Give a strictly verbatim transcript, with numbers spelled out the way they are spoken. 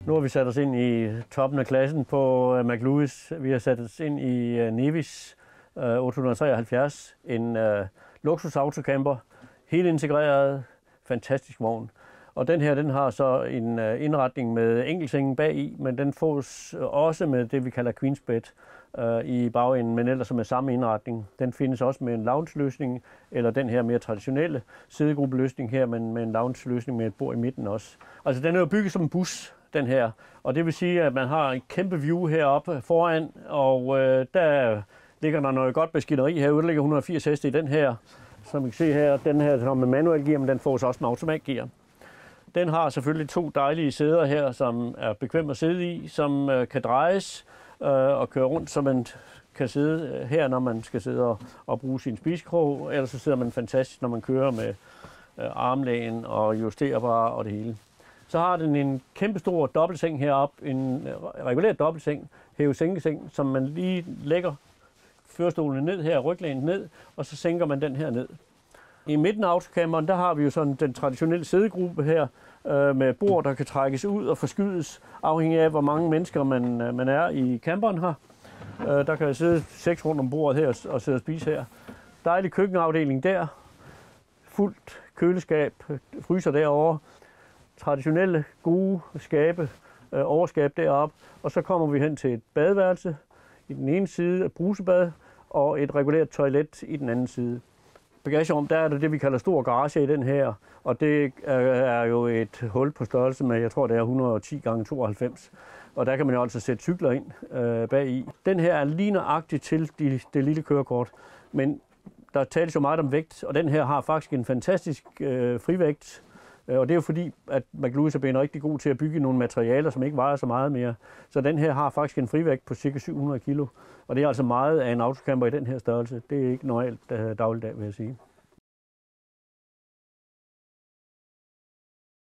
Nu har vi sat os ind i toppen af klassen på McLuhan. Vi har sat os ind i Nevis otte hundrede treoghalvfjerds, en uh, luksusautocamper, helt integreret, fantastisk vogn. Og den her, den har så en uh, indretning med enkeltsengen bag i, men den fås også med det, vi kalder Queen's Bed uh, i bagenden, men ellers med samme indretning. Den findes også med en lounge-løsning, eller den her mere traditionelle sædegruppeløsning her, men med en lounge-løsning med et bord i midten også. Altså den er jo bygget som en bus, den her, og det vil sige, at man har et kæmpe view heroppe foran, og øh, der ligger der noget godt maskineri herude. Der ligger et hundrede og firs heste i den her, som I kan se her. Den her har med manuel gear, men den får også med automatgear. Den har selvfølgelig to dejlige sæder her, som er bekvemme at sidde i, som øh, kan drejes øh, og køre rundt, så man kan sidde her, når man skal sidde og, og bruge sin spisekrog. Ellers så sidder man fantastisk, når man kører med øh, armlægen og justerbar og det hele. Så har den en kæmpe stor dobbeltseng heroppe, en regulær dobbeltseng, hæve-sænkeseng, som man lige lægger førerstolen ned her, ryglænet ned, og så sænker man den her ned. I midten af autocamperen, der har vi jo sådan den traditionelle sædegruppe her, øh, med bord, der kan trækkes ud og forskydes, afhængig af, hvor mange mennesker man, øh, man er i camperen her. Øh, der kan sidde seks rundt om bordet her og sidde og spise her. Dejlig køkkenafdeling der, fuldt køleskab, fryser derovre. Traditionelle, gode skabe, øh, overskab deroppe, og så kommer vi hen til et badeværelse i den ene side, et brusebad, og et regulært toilet i den anden side. Bagagerum, der er det det, vi kalder stor garage i den her, og det er jo et hul på størrelse med, jeg tror det er et hundrede og ti gange tooghalvfems, og der kan man jo altså sætte cykler ind øh, bag i. Den her er lige nøjagtig til de, det lille kørekort, men der tales jo meget om vægt, og den her har faktisk en fantastisk øh, frivægt. Og det er jo fordi, at McLuhan er blevet rigtig god til at bygge nogle materialer, som ikke vejer så meget mere. Så den her har faktisk en frivægt på ca. syv hundrede kilo. Og det er altså meget af en autocamper i den her størrelse. Det er ikke normalt dagligdag, vil jeg sige.